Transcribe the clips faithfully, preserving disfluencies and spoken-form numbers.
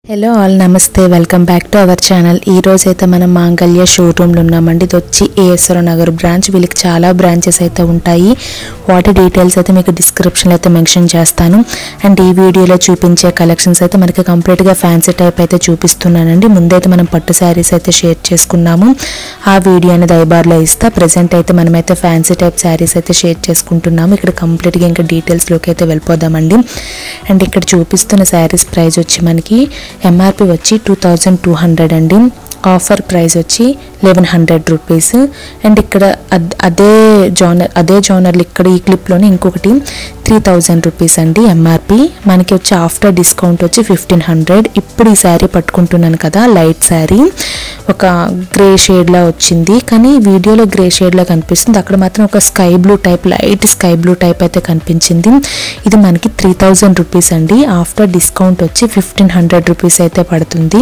Hello all నమస్తే welcome back to our channel. ఈ రోజు అయితే మనం మాంగళ్య షోరూమ్లో ఉన్నామండి. ఇది వచ్చి ఏఎస్ఆర్ నగర్ బ్రాంచ్. వీళ్ళకి చాలా బ్రాంచెస్ అయితే ఉంటాయి. వాటి డీటెయిల్స్ అయితే మీకు డిస్క్రిప్షన్లో అయితే మెన్షన్ చేస్తాను. అండ్ ఈ వీడియోలో చూపించే కలెక్షన్స్ అయితే మనకి కంప్లీట్గా ఫ్యాన్సీ టైప్ అయితే చూపిస్తున్నానండి. ముందైతే మనం పట్టు శారీస్ అయితే షేర్ చేసుకున్నాము. ఆ వీడియో అనేది ఐబార్లో ఇస్తా. ప్రజెంట్ అయితే మనమైతే ఫ్యాన్సీ టైప్ శారీస్ అయితే షేర్ చేసుకుంటున్నాము. ఇక్కడ కంప్లీట్గా ఇంకా డీటెయిల్స్లోకి అయితే వెళ్ళిపోదామండి. అండ్ ఇక్కడ చూపిస్తున్న శారీస్ ప్రైస్ వచ్చి మనకి ఎంఆర్పి వచ్చి టూ థౌజండ్ టూ హండ్రెడ్ అండి. ఆఫర్ ప్రైస్ వచ్చి లెవెన్ హండ్రెడ్ రూపీస్. అండ్ ఇక్కడ అదే జోనర్ అదే జోనర్లు ఇక్కడ ఈ క్లిప్లోనే ఇంకొకటి త్రీ థౌజండ్ రూపీస్ అండి ఎంఆర్పి. మనకి వచ్చి ఆఫ్టర్ డిస్కౌంట్ వచ్చి ఫిఫ్టీన్ హండ్రెడ్. ఇప్పుడు ఈ శారీ పట్టుకుంటున్నాను కదా, లైట్ శారీ, ఒక గ్రే షేడ్లా వచ్చింది, కానీ వీడియోలో గ్రే షేడ్లా కనిపిస్తుంది. అక్కడ మాత్రం ఒక sky blue type, light sky blue type అయితే కనిపించింది. ఇది మనకి త్రీ థౌజండ్ రూపీస్ అండి. ఆఫ్టర్ డిస్కౌంట్ వచ్చి ఫిఫ్టీన్ హండ్రెడ్ రూపీస్ అయితే పడుతుంది.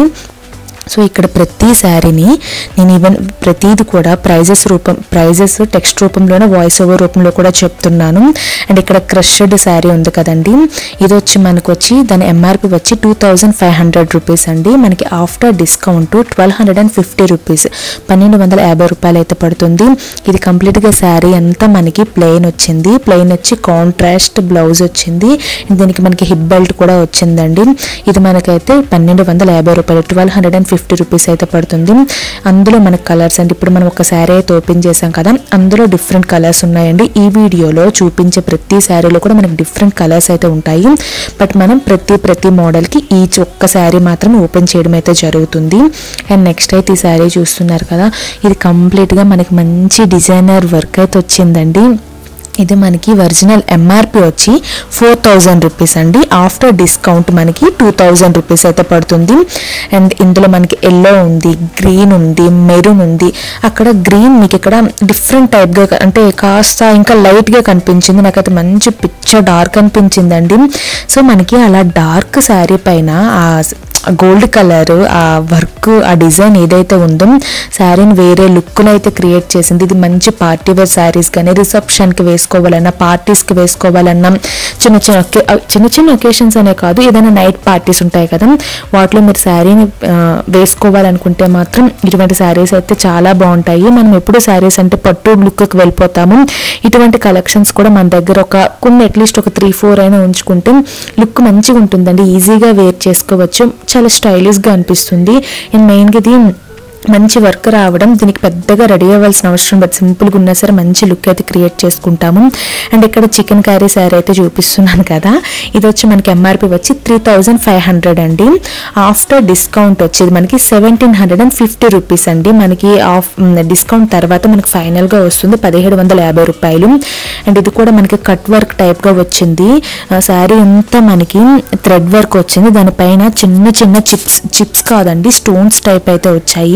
సో ఇక్కడ ప్రతి శారీని నేను ఈవెన్ ప్రతిది కూడా ప్రైజెస్ రూపం ప్రైజెస్ టెక్స్ట్ రూపంలోనే వాయిస్ ఓవర్ రూపంలో కూడా చెప్తున్నాను. అండ్ ఇక్కడ క్రష్డ్ శారీ ఉంది కదండి, ఇది వచ్చి మనకు వచ్చి దాని ఎంఆర్పి వచ్చి two thousand five hundred rupees అండి. మనకి after discount twelve hundred and fifty rupees పన్నెండు వందల యాభై రూపాయలు అయితే పడుతుంది. ఇది కంప్లీట్గా శారీ అంతా మనకి ప్లెయిన్ వచ్చింది. ప్లెయిన్ వచ్చి కాంట్రాస్ట్ బ్లౌజ్ వచ్చింది. దీనికి మనకి హిప్ బెల్ట్ కూడా వచ్చిందండి. ఇది మనకైతే పన్నెండు వందల యాభై రూపాయలు twelve hundred and fifty rupees అయితే పడుతుంది. అందులో మనకు కలర్స్ అండి, ఇప్పుడు మనం ఒక శారీ అయితే ఓపెన్ చేసాం కదా, అందులో డిఫరెంట్ కలర్స్ ఉన్నాయండి. ఈ వీడియోలో చూపించే ప్రతి శారీలో కూడా మనకి డిఫరెంట్ కలర్స్ అయితే ఉంటాయి. బట్ మనం ప్రతి ప్రతి మోడల్కి ఈచ్ ఒక్క శారీ మాత్రం ఓపెన్ చేయడం అయితే జరుగుతుంది. అండ్ నెక్స్ట్ అయితే ఈ శారీ చూస్తున్నారు కదా, ఇది కంప్లీట్గా మనకి మంచి డిజైనర్ వర్క్ అయితే వచ్చిందండి. ఇది మనకి ఒరిజినల్ ఎంఆర్పి వచ్చి ఫోర్ థౌజండ్ రూపీస్ అండి. ఆఫ్టర్ డిస్కౌంట్ మనకి టూ థౌజండ్ రూపీస్ అయితే పడుతుంది. అండ్ ఇందులో మనకి ఎల్లో ఉంది, గ్రీన్ ఉంది, మెరూన్ ఉంది. అక్కడ గ్రీన్ మీకు ఇక్కడ డిఫరెంట్ టైప్గా అంటే కాస్త ఇంకా లైట్గా కనిపించింది. నాకైతే మంచి పిచ్చ డార్క్ అనిపించిందండి. సో మనకి అలా డార్క్ శారీ పైన ఆ గోల్డ్ కలర్, ఆ వర్క్, ఆ డిజైన్ ఏదైతే ఉందో శారీని వేరే లుక్లో అయితే క్రియేట్ చేసింది. ఇది మంచి పార్టీ వేర్ శారీస్ కానీ రిసెప్షన్కి వేసుకోవాలన్నా, పార్టీస్కి వేసుకోవాలన్నా, చిన్న చిన్న చిన్న చిన్న ఒకేషన్స్ అనే కాదు, ఏదైనా నైట్ పార్టీస్ ఉంటాయి కదా, వాటిలో మీరు శారీని వేసుకోవాలనుకుంటే మాత్రం ఇటువంటి శారీస్ అయితే చాలా బాగుంటాయి. మనం ఎప్పుడు శారీస్ అంటే పట్టు లుక్కి వెళ్ళిపోతాము. ఇటువంటి కలెక్షన్స్ కూడా మన దగ్గర ఒక కొన్ని అట్లీస్ట్ ఒక త్రీ ఫోర్ అయినా ఉంచుకుంటే లుక్ మంచిగా ఉంటుందండి. ఈజీగా వేర్ చేసుకోవచ్చు, చాలా స్టైలిష్గా అనిపిస్తుంది. అండ్ మెయిన్గా ఇది మంచి వర్క్ రావడం, దీనికి పెద్దగా రెడీ అవ్వాల్సిన అవసరం, బట్ సింపుల్గా ఉన్నా సరే మంచి లుక్ అయితే క్రియేట్ చేసుకుంటాము. అండ్ ఇక్కడ చికెన్ కర్రీ శారీ అయితే చూపిస్తున్నాను కదా, ఇది వచ్చి మనకి ఎంఆర్పి వచ్చి త్రీ థౌజండ్ ఫైవ్ హండ్రెడ్ అండి. ఆఫ్టర్ డిస్కౌంట్ వచ్చేది మనకి seventeen hundred and fifty rupees అండి. మనకి ఆఫ్ డిస్కౌంట్ తర్వాత మనకి ఫైనల్గా వస్తుంది పదిహేడు వందల యాభై రూపాయలు. అండ్ ఇది కూడా మనకి కట్ వర్క్ టైప్గా వచ్చింది. శారీ అంతా మనకి థ్రెడ్ వర్క్ వచ్చింది. దానిపైన చిన్న చిన్న చిప్స్ చిప్స్ కాదండి, స్టోన్స్ టైప్ అయితే వచ్చాయి.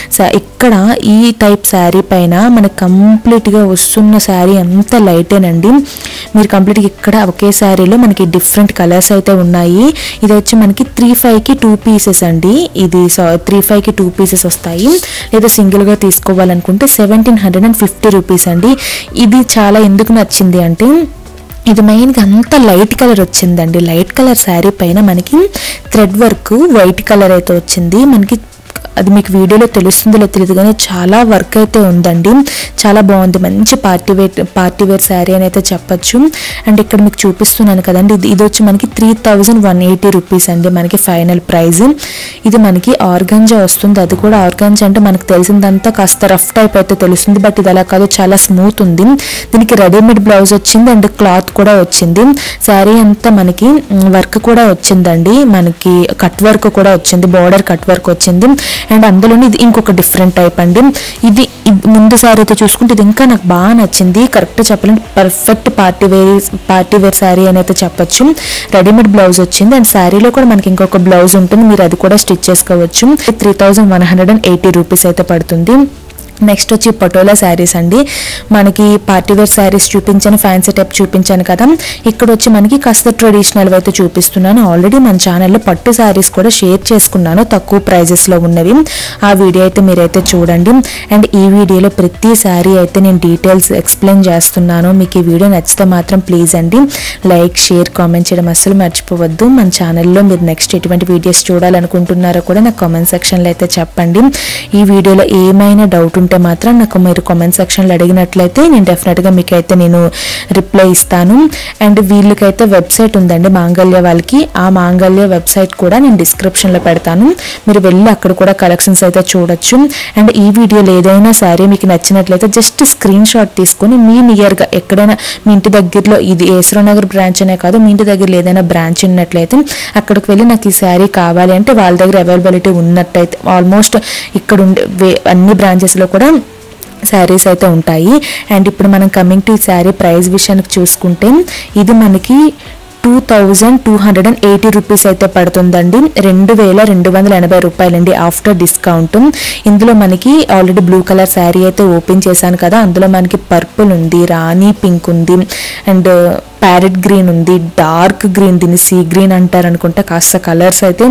ఇక్కడ ఈ టైప్ శారీ పైన మనకి కంప్లీట్గా వస్తున్న శారీ అంతా లైటేనండి. మీరు కంప్లీట్గా ఇక్కడ ఒకే శారీలో మనకి డిఫరెంట్ కలర్స్ అయితే ఉన్నాయి. ఇది వచ్చి మనకి త్రీ ఫైవ్కి టూ పీసెస్ అండి. ఇది త్రీ ఫైవ్కి టూ పీసెస్ వస్తాయి. లేదా సింగిల్గా తీసుకోవాలనుకుంటే seventeen hundred and fifty rupees అండి. ఇది చాలా ఎందుకు నచ్చింది అంటే ఇది మెయిన్గా అంతా లైట్ కలర్ వచ్చిందండి. లైట్ కలర్ శారీ పైన మనకి థ్రెడ్ వర్క్ వైట్ కలర్ అయితే వచ్చింది. మనకి అది మీకు వీడియోలో తెలుస్తుందో తెలియదు కానీ చాలా వర్క్ అయితే ఉందండి. చాలా బాగుంది, మంచి party wear party wear sari అని అయితే చెప్పచ్చు. అండ్ ఇక్కడ మీకు చూపిస్తున్నాను కదండి, ఇది ఇది వచ్చి మనకి three thousand one eighty rupees అండి మనకి ఫైనల్ ప్రైజ్. ఇది మనకి ఆర్గాంజా వస్తుంది. అది కూడా ఆర్గాంజా అంటే మనకు తెలిసిందంతా కాస్త రఫ్ టైప్ అయితే తెలుస్తుంది, బట్ ఇది అలా కాదు, చాలా స్మూత్ ఉంది. దీనికి రెడీమేడ్ బ్లౌజ్ వచ్చింది అండ్ క్లాత్ కూడా వచ్చింది. శారీ అంతా మనకి వర్క్ కూడా వచ్చిందండి. మనకి కట్ వర్క్ కూడా వచ్చింది, బార్డర్ కట్ వర్క్ వచ్చింది. అండ్ అందులోని ఇది ఇంకొక డిఫరెంట్ టైప్ అండి. ఇది ముందు శారీ అయితే చూసుకుంటే ఇది ఇంకా నాకు బాగా నచ్చింది. కరెక్ట్గా చెప్పాలంటే perfect party wear party wear sari అని అయితే చెప్పచ్చు. రెడీమేడ్ బ్లౌజ్ వచ్చింది అండ్ శారీలో కూడా మనకి ఇంకొక బ్లౌజ్ ఉంటుంది, మీరు అది కూడా స్టిచ్ చేసుకోవచ్చు. Three thousand one hundred and eighty rupees అయితే పడుతుంది. నెక్స్ట్ వచ్చి పటోలా శారీస్ అండి. మనకి పార్టీ వేర్ శారీస్ చూపించాను, ఫ్యాన్సీ టైప్ చూపించాను కదా. ఇక్కడ వచ్చి మనకి కాస్త ట్రెడిషనల్ అయితే చూపిస్తున్నాను. ఆల్రెడీ మన ఛానల్లో పట్టు శారీస్ కూడా షేర్ చేసుకున్నాను తక్కువ ప్రైజెస్లో ఉన్నవి. ఆ వీడియో అయితే మీరైతే చూడండి. అండ్ ఈ వీడియోలో ప్రతి శారీ అయితే నేను డీటెయిల్స్ ఎక్స్ప్లెయిన్ చేస్తున్నాను. మీకు ఈ వీడియో నచ్చితే మాత్రం ప్లీజ్ అండి లైక్ షేర్ కామెంట్ చేయడం అస్సలు మర్చిపోవద్దు. మన ఛానల్లో మీరు నెక్స్ట్ ఎటువంటి వీడియోస్ చూడాలనుకుంటున్నారో కూడా నాకు కామెంట్ సెక్షన్లో అయితే చెప్పండి. ఈ వీడియోలో ఏమైనా డౌట్ ఉంటే మాత్రం నాకు మీరు కామెంట్ సెక్షన్లో అడిగినట్లయితే నేను డెఫినెట్గా మీకు అయితే నేను రిప్లై ఇస్తాను. అండ్ వీళ్ళకైతే వెబ్సైట్ ఉందండి మాంగళ్య వాళ్ళకి. ఆ మాంగళ్య వెబ్సైట్ కూడా నేను డిస్క్రిప్షన్లో పెడతాను, మీరు వెళ్ళి అక్కడ కూడా కలెక్షన్స్ అయితే చూడొచ్చు. అండ్ ఈ వీడియోలో ఏదైనా సరే మీకు నచ్చినట్లయితే జస్ట్ స్క్రీన్ షాట్ తీసుకొని మీ నియర్గా ఎక్కడైనా మీ ఇంటి దగ్గరలో, ఇది ఏసరావు నగర్ బ్రాంచ్ అనే కాదు, మీ ఇంటి దగ్గరలో ఏదైనా బ్రాంచ్ ఉన్నట్లయితే అక్కడికి వెళ్ళి నాకు ఈ శారీ కావాలి అంటే వాళ్ళ దగ్గర అవైలబిలిటీ ఉన్నట్టయితే ఆల్మోస్ట్ ఇక్కడ ఉండే అన్ని బ్రాంచెస్లో కూడా శారీస్ అయితే ఉంటాయి. అండ్ ఇప్పుడు మనం కమింగ్ టు శారీ ప్రైస్ విషయానికి చూసుకుంటే ఇది మనకి two thousand two hundred and eighty rupees అయితే పడుతుందండి. రెండు వేల రెండు వందల ఎనభై రూపాయలండి ఆఫ్టర్ డిస్కౌంట్. ఇందులో మనకి ఆల్రెడీ బ్లూ కలర్ శారీ అయితే ఓపెన్ చేశాను కదా, అందులో మనకి పర్పుల్ ఉంది, రాణి పింక్ ఉంది, అండ్ ప్యారెట్ గ్రీన్ ఉంది, డార్క్ గ్రీన్, దీన్ని సీ గ్రీన్ అంటారు అనుకుంటా. కాస్త కలర్స్ అయితే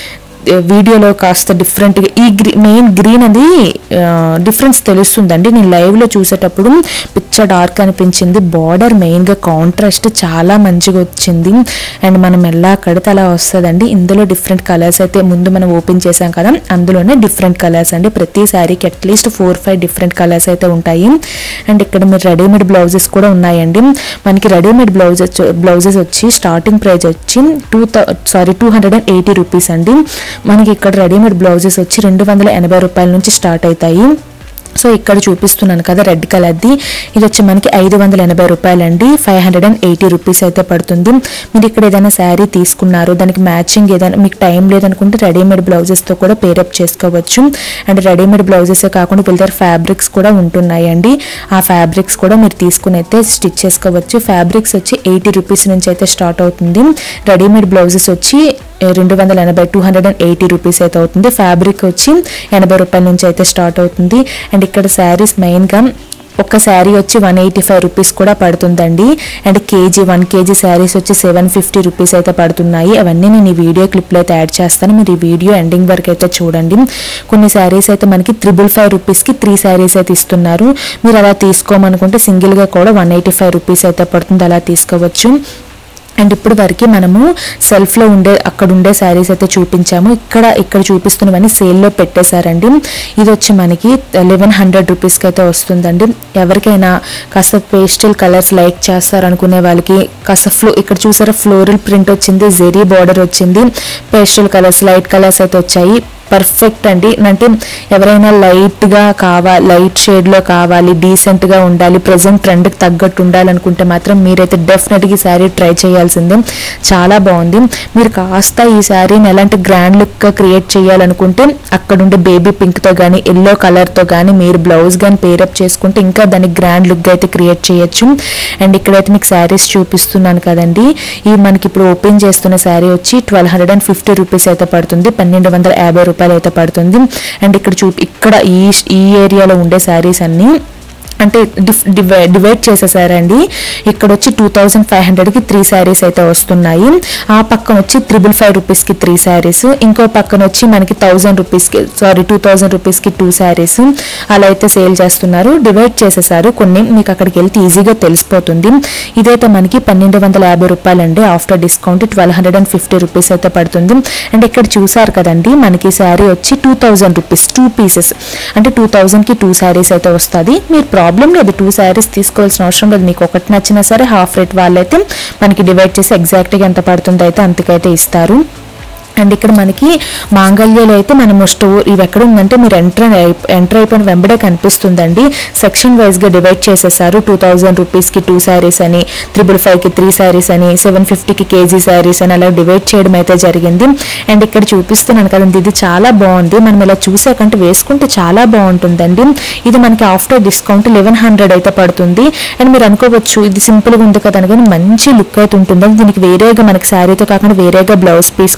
వీడియోలో కాస్త డిఫరెంట్గా, ఈ గ్రీ మెయిన్ గ్రీన్ అది డిఫరెన్స్ తెలుస్తుందండి. నేను లైవ్లో చూసేటప్పుడు పిచ్చ డార్క్ అనిపించింది. బార్డర్ మెయిన్గా కాంట్రాస్ట్ చాలా మంచిగా వచ్చింది. అండ్ మనం ఎలా కడితే అలా వస్తుందండి. ఇందులో డిఫరెంట్ కలర్స్ అయితే ముందు మనం ఓపెన్ చేసాం కదా, అందులోనే డిఫరెంట్ కలర్స్ అండి. ప్రతి శారీకి at least four five different colours అయితే ఉంటాయి. అండ్ ఇక్కడ మీరు రెడీమేడ్ బ్లౌజెస్ కూడా ఉన్నాయండి. మనకి రెడీమేడ్ బ్లౌజెస్ బ్లౌజెస్ వచ్చి స్టార్టింగ్ ప్రైస్ వచ్చి two sorry two hundred and eighty rupees అండి. మనకి ఇక్కడ రెడీమేడ్ బ్లౌజెస్ వచ్చి రెండు వందల ఎనభై రూపాయల నుంచి స్టార్ట్ అవుతాయి. సో ఇక్కడ చూపిస్తున్నాను కదా రెడ్ కలర్ది, ఇది వచ్చి మనకి ఐదు వందల ఎనభై రూపాయలండి. Five hundred and eighty rupees అయితే పడుతుంది. మీరు ఇక్కడ ఏదైనా శారీ తీసుకున్నారు, దానికి మ్యాచింగ్ ఏదైనా మీకు టైం లేదనుకుంటే రెడీమేడ్ బ్లౌజెస్తో కూడా పేరప్ చేసుకోవచ్చు. అండ్ రెడీమేడ్ బ్లౌజెసే కాకుండా వీళ్ళ దగ్గర ఫ్యాబ్రిక్స్ కూడా ఉంటున్నాయండి. ఆ ఫ్యాబ్రిక్స్ కూడా మీరు తీసుకుని అయితే స్టిచ్ చేసుకోవచ్చు. ఫ్యాబ్రిక్స్ వచ్చి ఎయిటీ రూపీస్ నుంచి అయితే స్టార్ట్ అవుతుంది. రెడీమేడ్ బ్లౌజెస్ వచ్చి రెండు వందల ఎనభై two hundred and eighty rupees అయితే అవుతుంది. ఫ్యాబ్రిక్ వచ్చి ఎనభై రూపాయల నుంచి అయితే స్టార్ట్ అవుతుంది. అండ్ ఇక్కడ శారీస్ మెయిన్గా ఒక శారీ వచ్చి వన్ ఎయిటీ ఫైవ్ రూపీస్ కూడా పడుతుందండి. And KG one KG saris వచ్చి సెవెన్ ఫిఫ్టీ రూపీస్ అయితే పడుతున్నాయి. అవన్నీ నేను ఈ వీడియో క్లిప్లో అయితే యాడ్ చేస్తాను, మీరు ఈ వీడియో ఎండింగ్ వరకు అయితే చూడండి. కొన్ని శారీస్ అయితే మనకి త్రిబుల్ ఫైవ్ రూపీస్కి త్రీ శారీస్ అయితే ఇస్తున్నారు. మీరు అలా తీసుకోమనుకుంటే సింగిల్గా కూడా వన్ ఎయిటీ ఫైవ్ రూపీస్ అయితే పడుతుంది, అలా తీసుకోవచ్చు. అండ్ ఇప్పుడు వరకు మనము సెల్ఫ్లో ఉండే అక్కడ ఉండే శారీస్ అయితే చూపించాము. ఇక్కడ ఇక్కడ చూపిస్తున్నవన్నీ సేల్లో పెట్టేశారండి. ఇది వచ్చి మనకి లెవెన్ హండ్రెడ్ రూపీస్కి అయితే వస్తుందండి. ఎవరికైనా కాస్త పేస్టల్ కలర్స్ లైక్ చేస్తారు అనుకునే వాళ్ళకి కాస్త ఫ్లో ఇక్కడ చూసారా ఫ్లోరల్ ప్రింట్ వచ్చింది, జెరీ బార్డర్ వచ్చింది, పేస్టల్ కలర్స్ లైట్ కలర్స్ అయితే వచ్చాయి. పర్ఫెక్ట్ అండి. అంటే ఎవరైనా లైట్గా కావాలి, లైట్ షేడ్లో కావాలి, డీసెంట్గా ఉండాలి, ప్రజెంట్ ట్రెండ్కి తగ్గట్టు ఉండాలనుకుంటే మాత్రం మీరైతే డెఫినెట్గా ఈ శారీ ట్రై చేయాల్సిందే. చాలా బాగుంది. మీరు కాస్త ఈ శారీని ఎలాంటి గ్రాండ్ లుక్గా క్రియేట్ చేయాలనుకుంటే అక్కడ ఉండే బేబీ పింక్తో కానీ ఎల్లో కలర్తో కానీ మీరు బ్లౌజ్ కానీ పేరప్ చేసుకుంటే ఇంకా దానికి గ్రాండ్ లుక్ అయితే క్రియేట్ చేయొచ్చు. అండ్ ఇక్కడైతే మీకు శారీస్ చూపిస్తున్నాను కదండి, ఇవి మనకి ఇప్పుడు ఓపెన్ చేస్తున్న శారీ వచ్చి twelve hundred and fifty rupees అయితే పడుతుంది, పన్నెండు వందల యాభై రూపాయలు అయితే పడుతుంది. అండ్ ఇక్కడ చూ ఇక్కడ ఈ ఈ ఏరియాలో ఉండే శారీస్ అన్ని అంటే డిఫ్ డివైడ్ డివైడ్ చేసేసారండి. ఇక్కడ వచ్చి టూ థౌజండ్ ఫైవ్ హండ్రెడ్కి త్రీ శారీస్ అయితే వస్తున్నాయి. ఆ పక్కన వచ్చి త్రిబుల్ ఫైవ్ రూపీస్కి త్రీ శారీస్, ఇంకో పక్కన వచ్చి మనకి థౌజండ్ రూపీస్కి సారీ టూ థౌజండ్ రూపీస్కి టూ శారీస్ అలా అయితే సేల్ చేస్తున్నారు. డివైడ్ చేసేసారు కొన్ని, మీకు అక్కడికి వెళ్తే ఈజీగా తెలిసిపోతుంది. ఇదైతే మనకి పన్నెండు వందల యాభై రూపాయలండి after discount twelve hundred and fifty rupees అయితే పడుతుంది. అండ్ ఇక్కడ చూసారు కదండి మనకి శారీ వచ్చి two thousand rupees two pieces అంటే టూ థౌజండ్కి టూ శారీస్ అయితే వస్తుంది. మీరు ప్రాబ్లం లేదు, టూ శారీస్ తీసుకోవాల్సిన అవసరం లేదు. మీకు ఒకటి నచ్చినా సరే హాఫ్ రేట్ వాళ్ళైతే మనకి డివైడ్ చేసి ఎగ్జాక్ట్గా ఎంత పడుతుందో అయితే అంతకైతే ఇస్తారు. అండ్ ఇక్కడ మనకి మాంగళ్యలో అయితే మనము స్టోర్ ఇవి ఎక్కడ ఉందంటే మీరు ఎంటర్ ఎంటర్ అయిపోయిన వెంబడే కనిపిస్తుందండి. సెక్షన్ వైజ్గా డివైడ్ చేసేసారు. టూ థౌజండ్ రూపీస్కి టూ శారీస్ అని, త్రిబుల్ ఫైవ్కి త్రీ శారీస్ అని, సెవెన్ ఫిఫ్టీకి కేజీ శారీస్ అని అలా డివైడ్ చేయడం అయితే జరిగింది. అండ్ ఇక్కడ చూపిస్తున్నాను కదండి, ఇది చాలా బాగుంది. మనం ఇలా చూసాకంటే వేసుకుంటే చాలా బాగుంటుందండి. ఇది మనకి ఆఫ్టర్ డిస్కౌంట్ లెవెన్ హండ్రెడ్ అయితే పడుతుంది. అండ్ మీరు అనుకోవచ్చు ఇది సింపుల్గా ఉంది కదా అని, కానీ మంచి లుక్ అయితే ఉంటుంది. దీనికి వేరేగా మనకి శారీతో కాకుండా వేరేగా బ్లౌజ్ పీస్ కూడా ఇచ్చారు.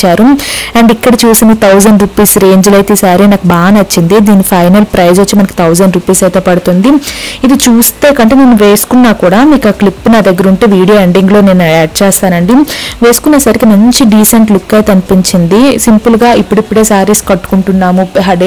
ఇచ్చారు. అండ్ ఇక్కడ చూసిన థౌజండ్ రూపీస్ రేంజ్లో అయితే ఈ శారీ నాకు బాగా నచ్చింది. దీని ఫైనల్ ప్రైస్ వచ్చి మనకి థౌజండ్ రూపీస్ అయితే పడుతుంది. ఇది చూస్తే కంటే నేను వేసుకున్నా కూడా మీకు ఆ క్లిప్ నా దగ్గర ఉంటే వీడియో ఎండింగ్లో నేను యాడ్ చేస్తానండి. వేసుకునేసరికి మంచి డీసెంట్ లుక్ అయితే అనిపించింది. సింపుల్గా ఇప్పుడిప్పుడే శారీస్ కట్టుకుంటున్నాము,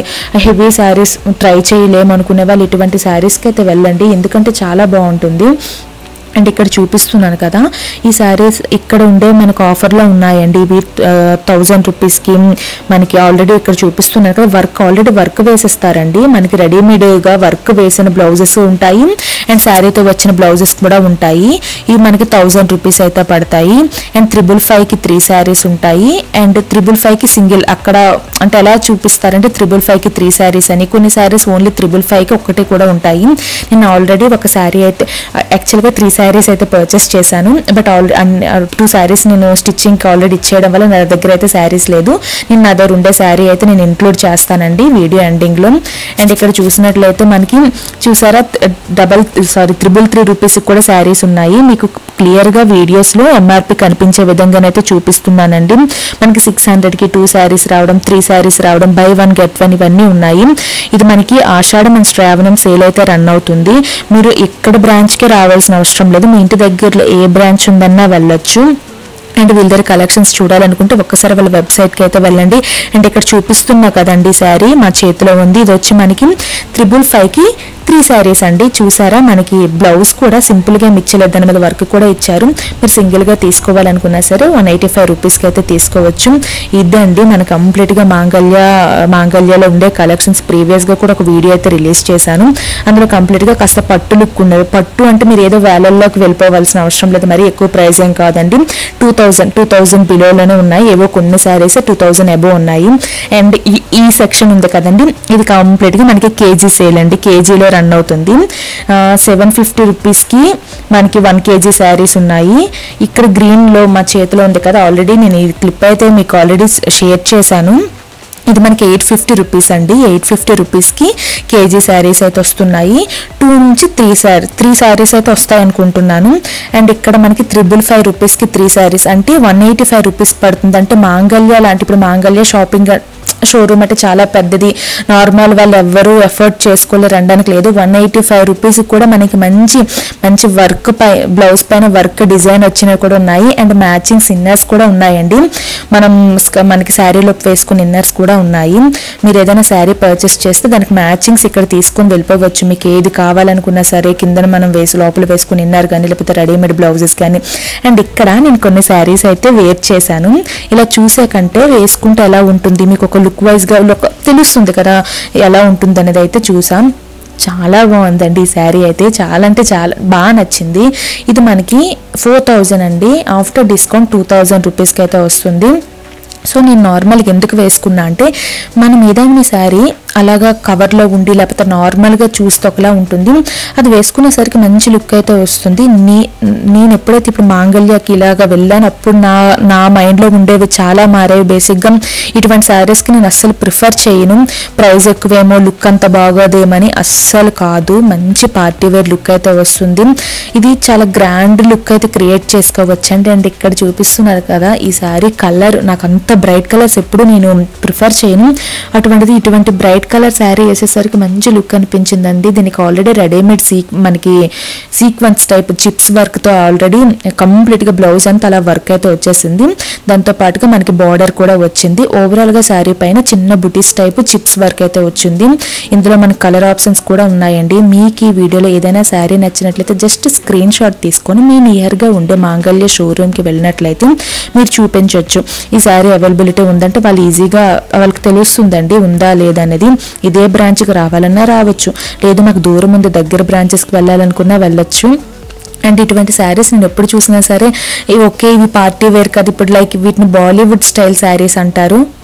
హెవీ శారీస్ ట్రై చేయలేము అనుకునే వాళ్ళు ఇటువంటి శారీస్కి అయితే వెళ్ళండి, ఎందుకంటే చాలా బాగుంటుంది. అండ్ ఇక్కడ చూపిస్తున్నాను కదా ఈ శారీస్ ఇక్కడ ఉండే మనకు ఆఫర్లో ఉన్నాయండి. ఇవి థౌజండ్ రూపీస్కి మనకి ఆల్రెడీ ఇక్కడ చూపిస్తున్నారు కదా వర్క్ ఆల్రెడీ వర్క్ వేసేస్తారండి. మనకి రెడీమేడ్గా వర్క్ వేసిన బ్లౌజెస్ ఉంటాయి అండ్ శారీతో వచ్చిన బ్లౌజెస్ కూడా ఉంటాయి. ఇవి మనకి థౌజండ్ రూపీస్ అయితే పడతాయి. అండ్ త్రిబుల్ ఫైవ్కి త్రీ శారీస్ ఉంటాయి అండ్ త్రిబుల్ ఫైవ్కి సింగిల్ అక్కడ అంటే ఎలా చూపిస్తారంటే త్రిబుల్ ఫైవ్కి త్రీ శారీస్ అని, కొన్ని శారీస్ ఓన్లీ త్రిబుల్ ఫైవ్కి ఒక్కటే కూడా ఉంటాయి. నేను ఆల్రెడీ ఒక శారీ అయితే యాక్చువల్గా త్రీ శారీస్ అయితే పర్చేస్ చేశాను, బట్ ఆల్రెడీ టూ శారీస్ నేను స్టిచ్చింగ్కి ఆల్రెడీ ఇచ్చేయడం వల్ల నా దగ్గర అయితే శారీస్ లేదు. నేను నా దగ్గర ఉండే శారీ అయితే నేను ఇంక్లూడ్ చేస్తానండి వీడియో ఎండింగ్లో. అండ్ ఇక్కడ చూసినట్లయితే మనకి చూసారా డబల్ సారీ త్రిబుల్ త్రీ రూపీస్కి కూడా శారీస్ ఉన్నాయి. మీకు క్లియర్గా వీడియోస్లో ఎంఆర్పి కనిపించే విధంగానైతే చూపిస్తున్నానండి. మనకి సిక్స్ హండ్రెడ్కి టూ శారీస్ రావడం, త్రీ శారీస్ రావడం, బై వన్ గెట్ వన్ ఇవన్నీ ఉన్నాయి. ఇది మనకి ఆషాఢం అండ్ శ్రావణం సేల్ అయితే రన్ అవుతుంది. మీరు ఇక్కడ బ్రాంచ్కే రావాల్సిన అవసరం లేదు, మీ ఇంటి దగ్గరలో ఏ బ్రాంచ్ ఉందన్నా వెళ్ళొచ్చు. అండ్ వీళ్ళ దగ్గర కలెక్షన్స్ చూడాలనుకుంటే ఒక్కసారి వాళ్ళ వెబ్సైట్కి అయితే వెళ్ళండి. అండ్ ఇక్కడ చూపిస్తున్నా కదండి శారీ మా చేతిలో ఉంది. ఇది వచ్చి మనకి త్రిబుల్ ఫైవ్కి త్రీ శారీస్ అండి. చూసారా మనకి బ్లౌజ్ కూడా సింపుల్గా మిచ్చలేదు, దాని మీద వర్క్ కూడా ఇచ్చారు. మీరు సింగిల్గా తీసుకోవాలనుకున్నా సరే వన్ ఎయిటీ ఫైవ్ రూపీస్కి అయితే తీసుకోవచ్చు. ఇదండి మన కంప్లీట్గా మాంగళ్య మాంగళ్యలో ఉండే కలెక్షన్స్. ప్రీవియస్గా కూడా ఒక వీడియో అయితే రిలీజ్ చేశాను, అందులో కంప్లీట్గా కాస్త పట్టు లుక్ ఉన్నది. పట్టు అంటే మీరు ఏదో వేలల్లోకి వెళ్ళిపోవాల్సిన అవసరం లేదు, మరి ఎక్కువ ప్రైస్ ఏం కాదండి. టూ థౌజండ్ టూ థౌజండ్ బిలోలోనే ఉన్నాయి, ఏవో కొన్ని శారీస్ టూ థౌజండ్ అబోవ్ ఉన్నాయి. అండ్ ఈ ఈ సెక్షన్ ఉంది కదండి, ఇది కంప్లీట్గా మనకి కేజీ సేల్ అండి, కేజీలో రన్ అవుతుంది. సెవెన్ ఫిఫ్టీ రూపీస్కి మనకి వన్ కేజీ శారీస్ ఉన్నాయి. ఇక్కడ గ్రీన్లో మా చేతిలో ఉంది కదా ఆల్రెడీ నేను ఈ క్లిప్ అయితే మీకు ఆల్రెడీ షేర్ చేశాను. ఇది మనకి ఎయిట్ ఫిఫ్టీ రూపీస్ అండి. ఎయిట్ ఫిఫ్టీ రూపీస్కి కేజీ శారీస్ అయితే వస్తున్నాయి. టూ నుంచి త్రీ శారీ త్రీ శారీస్ అయితే వస్తాయి అనుకుంటున్నాను. అండ్ ఇక్కడ మనకి త్రిబుల్ ఫైవ్ రూపీస్కి త్రీ శారీస్ అంటే వన్ ఎయిటీ ఫైవ్ రూపీస్ పడుతుంది. అంటే మాంగళ్య లాంటి ఇప్పుడు మాంగళ్య షాపింగ్ షోరూమ్ అంటే చాలా పెద్దది, నార్మల్ వాళ్ళు ఎవ్వరూ ఎఫర్ట్ చేసుకోలేరు అనడానికి లేదు. వన్ ఎయిటీ ఫైవ్ రూపీస్కి కూడా మనకి మంచి మంచి వర్క్ పై బ్లౌజ్ పైన వర్క్ డిజైన్ వచ్చినవి కూడా ఉన్నాయి. అండ్ మ్యాచింగ్స్ ఇన్నర్స్ కూడా ఉన్నాయండి. మనం మనకి శారీలోకి వేసుకుని ఇన్నర్స్ కూడా ఉన్నాయి. మీరు ఏదైనా శారీ పర్చేస్ చేస్తే దానికి మ్యాచింగ్స్ ఇక్కడ తీసుకొని వెళ్ళిపోవచ్చు. మీకు ఏది కావాలనుకున్నా సరే కింద మనం వేసి లోపల వేసుకుని ఇన్నర్ కానీ లేకపోతే రెడీమేడ్ బ్లౌజెస్ కానీ. అండ్ ఇక్కడ నేను కొన్ని శారీస్ అయితే వేర్ చేశాను. ఇలా చూసే కంటే వేసుకుంటే ఎలా ఉంటుంది మీకు ఒక లుక్ వైజ్గా తెలుస్తుంది కదా ఎలా ఉంటుంది అనేది అయితే చూసాం. చాలా బాగుందండి ఈ శారీ అయితే, చాలా అంటే చాలా బాగా నచ్చింది. ఇది మనకి ఫోర్ థౌజండ్ అండి, ఆఫ్టర్ డిస్కౌంట్ టూ థౌజండ్ రూపీస్కి అయితే వస్తుంది. సో నేను నార్మల్గా ఎందుకు వేసుకున్నా అంటే మనం ఏదైనా శారీ అలాగా కవర్లో ఉండి లేకపోతే నార్మల్గా చూస్తే ఒకలా ఉంటుంది, అది వేసుకునేసరికి మంచి లుక్ అయితే వస్తుంది. నీ నేను ఎప్పుడైతే ఇప్పుడు మాంగళ్యకి ఇలాగా వెళ్ళాను అప్పుడు నా నా మైండ్లో ఉండేవి చాలా మారాయి. బేసిక్గా ఇటువంటి శారీస్కి నేను అస్సలు ప్రిఫర్ చేయను, ప్రైస్ ఎక్కువేమో లుక్ అంత బాగోదేమని. అస్సలు కాదు, మంచి పార్టీ వేర్ లుక్ అయితే వస్తుంది. ఇది చాలా గ్రాండ్ లుక్ అయితే క్రియేట్ చేసుకోవచ్చు అండి. అండ్ ఇక్కడ చూపిస్తున్నారు కదా ఈ శారీ కలర్, నాకు అంత బ్రైట్ కలర్స్ ఎప్పుడు నేను ప్రిఫర్ చేయను, అటువంటిది ఇటువంటి బ్రైట్ కలర్ శారీ వేసేసరికి మంచి లుక్ అనిపించిందండి. దీనికి ఆల్రెడీ రెడీమేడ్ సీక్ మనకి సీక్వెన్స్ టైప్ చిప్స్ వర్క్తో ఆల్రెడీ కంప్లీట్గా బ్లౌజ్ అంతా అలా వర్క్ అయితే వచ్చేసింది. దాంతో పాటుగా మనకి బార్డర్ కూడా వచ్చింది. ఓవరాల్గా శారీ పైన చిన్న బుటీస్ టైప్ చిప్స్ వర్క్ అయితే వచ్చింది. ఇందులో మనకి కలర్ ఆప్షన్స్ కూడా ఉన్నాయండి. మీకు ఈ వీడియోలో ఏదైనా శారీ నచ్చినట్లయితే జస్ట్ స్క్రీన్ షాట్ తీసుకొని మీ నియర్గా ఉండే మాంగళ్య షోరూమ్కి వెళ్ళినట్లయితే మీరు చూపించవచ్చు. ఈ శారీ అవైలబిలిటీ ఉందంటే వాళ్ళు ఈజీగా వాళ్ళకి తెలుస్తుందండి ఉందా లేదా అనేది. ఇదే బ్రాంచ్కి రావాలన్నా రావచ్చు, లేదు నాకు దూరం ఉంది దగ్గర బ్రాంచెస్కి వెళ్ళాలనుకున్నా వెళ్ళొచ్చు. అండ్ ఇటువంటి శారీస్ నేను ఎప్పుడు చూసినా సరే ఓకే ఇవి పార్టీ వేర్ కదా, ఇప్పుడు లైక్ వీటిని బాలీవుడ్ స్టైల్ శారీస్ అంటారు,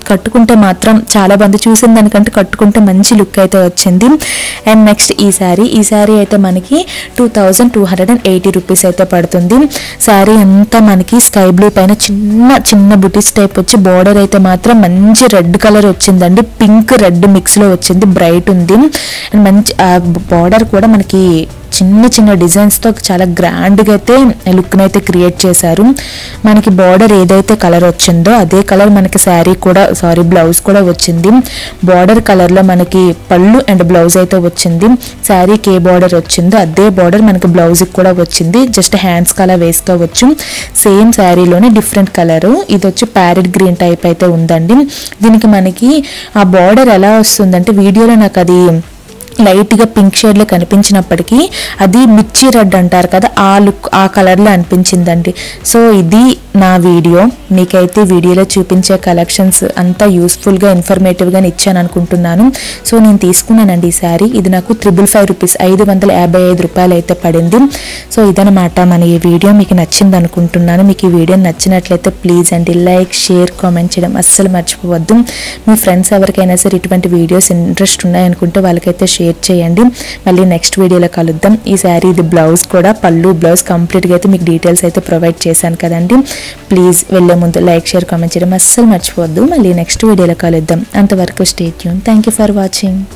కట్టుకుంటే మాత్రం చాలా బాగుంది. చూసిన దానికంటే కట్టుకుంటే మంచి లుక్ అయితే వచ్చింది. అండ్ నెక్స్ట్ ఈ శారీ ఈ శారీ అయితే మనకి two thousand two hundred and eighty rupees అయితే పడుతుంది. శారీ అంతా మనకి స్కై బ్లూ పైన చిన్న చిన్న బుటీస్ టైప్ వచ్చి బార్డర్ అయితే మాత్రం మంచి రెడ్ కలర్ వచ్చిందండి. పింక్ రెడ్ మిక్స్ లో వచ్చింది, బ్రైట్ ఉంది. అండ్ మంచి బార్డర్ కూడా మనకి చిన్న చిన్న డిజైన్స్తో చాలా గ్రాండ్గా అయితే లుక్ని అయితే క్రియేట్ చేశారు. మనకి బార్డర్ ఏదైతే కలర్ వచ్చిందో అదే కలర్ మనకి శారీ కూడా సారీ బ్లౌజ్ కూడా వచ్చింది. బార్డర్ కలర్లో మనకి పళ్ళు అండ్ బ్లౌజ్ అయితే వచ్చింది. శారీకి ఏ బార్డర్ వచ్చిందో అదే బార్డర్ మనకి బ్లౌజ్కి కూడా వచ్చింది. జస్ట్ హ్యాండ్స్ కలర్ వేసుకోవచ్చు. సేమ్ శారీలోనే డిఫరెంట్ కలరు, ఇది వచ్చి ప్యారెట్ గ్రీన్ టైప్ అయితే ఉందండి. దీనికి మనకి ఆ బార్డర్ ఎలా వస్తుందంటే వీడియోలో నాకు అది లైట్గా పింక్ షేడ్లో కనిపించినప్పటికీ అది మిర్చి రెడ్ అంటారు కదా, ఆ లుక్ ఆ కలర్లో అనిపించిందండి. సో ఇది నా వీడియో. మీకైతే వీడియోలో చూపించే కలెక్షన్స్ అంతా యూస్ఫుల్గా ఇన్ఫర్మేటివ్గానే ఇచ్చాను అనుకుంటున్నాను. సో నేను తీసుకున్నానండి ఈ శారీ. ఇది నాకు త్రిబుల్ ఫైవ్ రూపీస్ ఐదు వందల యాభై ఐదు రూపాయలు అయితే పడింది. సో ఇదనమాట మన ఈ వీడియో. మీకు నచ్చింది అనుకుంటున్నాను. మీకు ఈ వీడియో నచ్చినట్లయితే ప్లీజ్ అండి లైక్ షేర్ కామెంట్ చేయడం అస్సలు మర్చిపోవద్దు. మీ ఫ్రెండ్స్ ఎవరికైనా సరే ఇటువంటి వీడియోస్ ఇంట్రెస్ట్ ఉన్నాయనుకుంటే వాళ్ళకైతే షేర్ చేయండి. మళ్ళీ నెక్స్ట్ వీడియోలో కలుద్దాం. ఈ శారీ ఇది బ్లౌజ్ కూడా పళ్ళు బ్లౌజ్ కంప్లీట్గా అయితే మీకు డీటెయిల్స్ అయితే ప్రొవైడ్ చేశాను కదండి. ప్లీజ్ వెళ్ళే ముందు లైక్ షేర్ కామెంట్ చేయడం అస్సలు మర్చిపోవద్దు. మళ్ళీ నెక్స్ట్ వీడియోలో కలుద్దాం. అంతవరకు stay tune. Thank you for watching.